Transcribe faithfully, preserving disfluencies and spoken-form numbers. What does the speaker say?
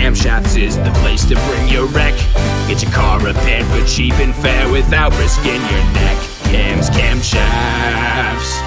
Camshafts is the place to bring your wreck. Get your car repaired for cheap and fair without risking your neck. Cam's Camshafts.